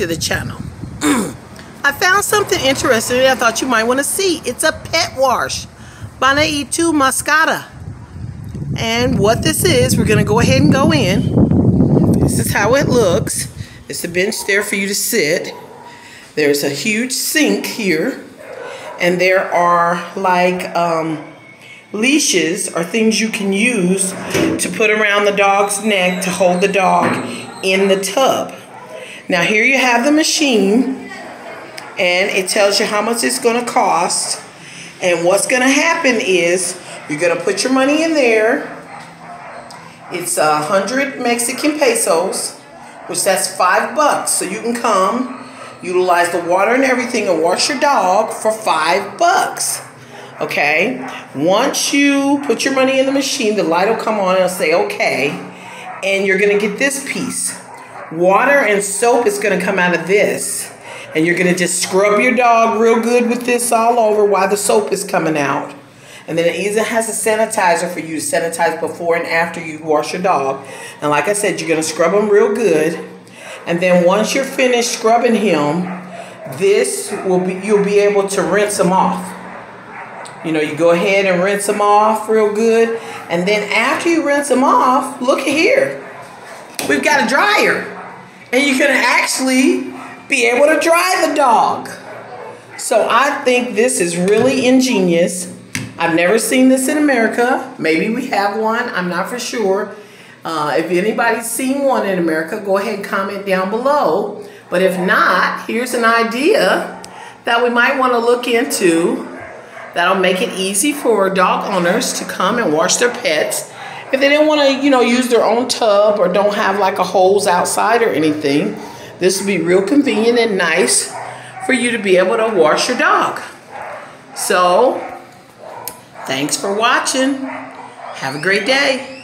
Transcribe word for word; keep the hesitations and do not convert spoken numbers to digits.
to the channel. I found something interesting that I thought you might want to see. It's a pet wash. Banaitu Mascata. And what this is, we're going to go ahead and go in. This is how it looks. There's a bench there for you to sit. There's a huge sink here. And there are like um, leashes or things you can use to put around the dog's neck to hold the dog in the tub. Now here you have the machine, and it tells you how much it's going to cost. And what's going to happen is you're going to put your money in there. It's a hundred Mexican pesos, which that's five bucks. So you can come, utilize the water and everything, and wash your dog for five bucks. Okay. Once you put your money in the machine, the light will come on and it'll say okay, and you're going to get this piece. Water and soap is going to come out of this, and you're going to just scrub your dog real good with this all over while the soap is coming out. And then it even has a sanitizer for you to sanitize before and after you wash your dog. And like I said, you're going to scrub him real good. And then once you're finished scrubbing him, this will be, you'll be able to rinse him off. You know, you go ahead and rinse him off real good. And then after you rinse him off, look at here. We've got a dryer. And you can actually be able to dry the dog. So I think this is really ingenious. I've never seen this in America. Maybe we have one. I'm not for sure. Uh, if anybody's seen one in America, go ahead and comment down below. But if not, here's an idea that we might want to look into that'll make it easy for dog owners to come and wash their pets. If they didn't want to, you know, use their own tub or don't have like a hose outside or anything, this would be real convenient and nice for you to be able to wash your dog. So, thanks for watching. Have a great day.